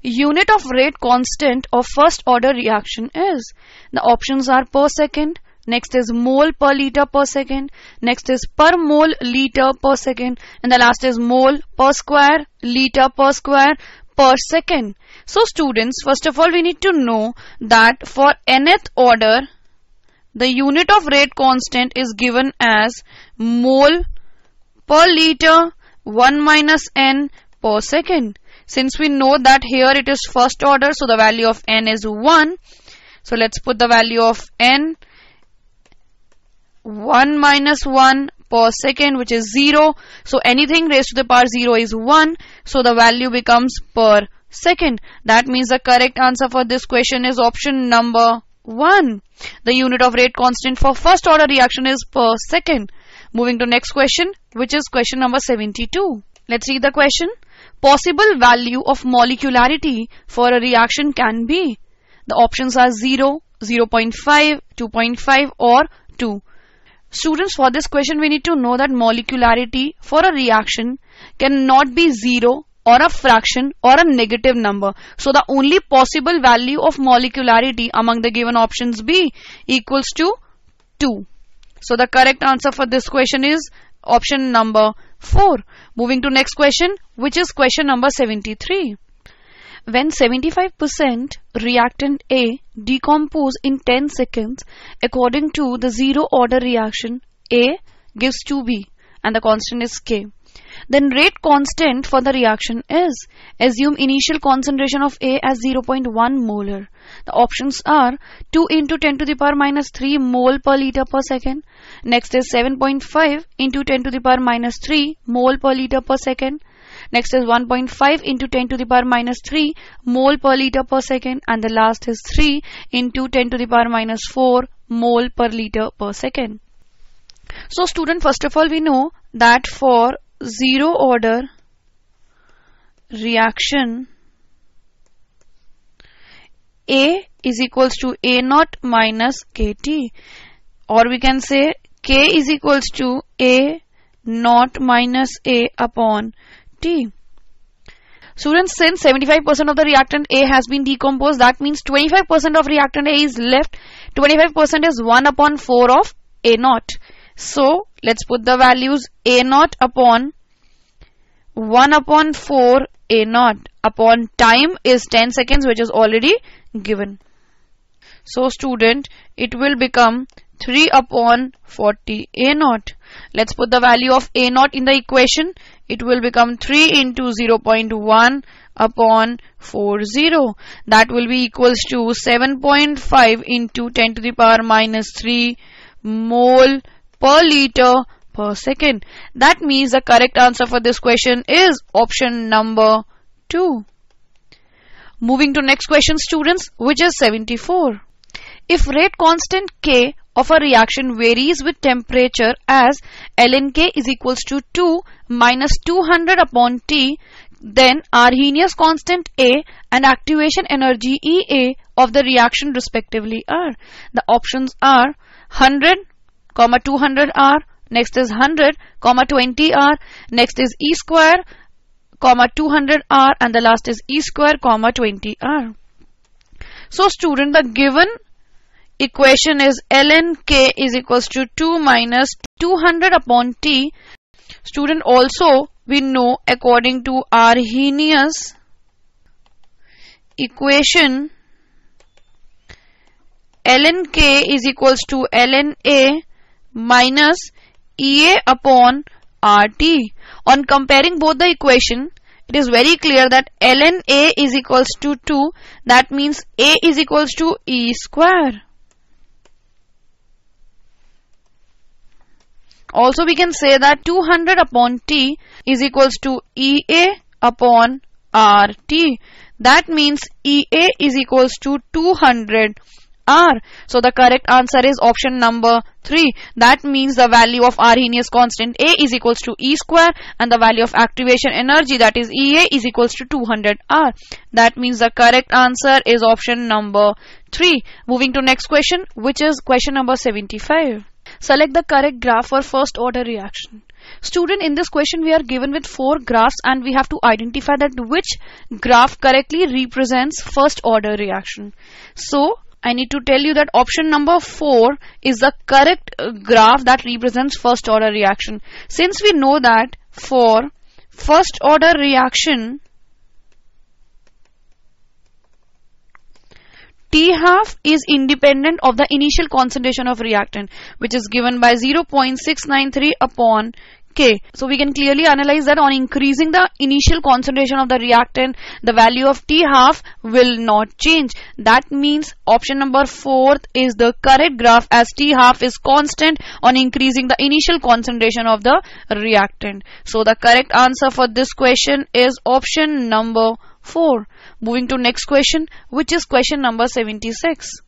unit of rate constant of first order reaction is? The options are per second, next is mole per liter per second, next is per mole liter per second, and the last is mole per square liter per square per second. So students, first of all we need to know that for nth order the unit of rate constant is given as mole per liter 1 minus n per second. Since we know that here it is first order, so the value of n is 1. So let's put the value of n 1 minus 1 per second, which is 0. So anything raised to the power 0 is 1. So the value becomes per second. That means the correct answer for this question is option number 1. The unit of rate constant for first order reaction is per second. Moving to next question, which is question number 72. Let's read the question. Possible value of molecularity for a reaction can be. The options are 0, 0.5, 2.5 or 2. Students, for this question we need to know that molecularity for a reaction cannot be 0 or a fraction or a negative number. So the only possible value of molecularity among the given options B equals to 2. So the correct answer for this question is option number 4. Moving to next question, which is question number 73. When 75% reactant A decompose in 10 seconds according to the zero order reaction, A gives 2B and the constant is K. Then rate constant for the reaction is. Assume initial concentration of A as 0.1 molar. The options are 2 into 10 to the power minus 3 mole per liter per second. Next is 7.5 into 10 to the power minus 3 mole per liter per second. Next is 1.5 into 10 to the power minus 3 mole per liter per second. And the last is 3 into 10 to the power minus 4 mole per liter per second. So student, first of all we know that for zero order reaction, A is equals to A naught minus KT, or we can say K is equals to A naught minus A upon T. Students, since 75% of the reactant A has been decomposed, that means 25% of reactant A is left. 25% is 1 upon 4 of A naught. So let's put the values A naught upon 1 upon 4 A naught upon time is 10 seconds, which is already given. So student, it will become 3 upon 40 A naught. Let's put the value of A naught in the equation. It will become 3 into 0.1 upon 40. That will be equals to 7.5 into 10 to the power minus 3 mole per liter per second. That means the correct answer for this question is option number 2. Moving to next question, students, which is 74. If rate constant K of a reaction varies with temperature as ln K is equals to 2 minus 200 upon T, then Arrhenius constant A and activation energy EA of the reaction respectively are. The options are 100, 200 R, next is 100, 20 R, next is E square, 200 R, and the last is E square, 20 R. So student, the given equation is ln K is equals to 2 minus 200 upon T. Student, also we know according to Arrhenius equation, ln K is equals to ln A minus EA upon RT. On comparing both the equation, it is very clear that ln A is equals to 2. That means A is equals to E square. Also we can say that 200 upon T is equals to EA upon RT. That means EA is equals to 200 R. So the correct answer is option number 3. That means the value of Arrhenius constant A is equals to E square and the value of activation energy, that is EA, is equals to 200 R. That means the correct answer is option number 3. Moving to next question, which is question number 75. Select the correct graph for first order reaction. Student, in this question we are given with 4 graphs and we have to identify that which graph correctly represents first order reaction. So I need to tell you that option number 4 is the correct graph that represents first order reaction. Since we know that for first order reaction, T half is independent of the initial concentration of reactant, which is given by 0.693 upon K. So we can clearly analyze that on increasing the initial concentration of the reactant, the value of T half will not change. That means option number 4 is the correct graph, as T half is constant on increasing the initial concentration of the reactant. So the correct answer for this question is option number 4. Moving to next question, which is question number 76.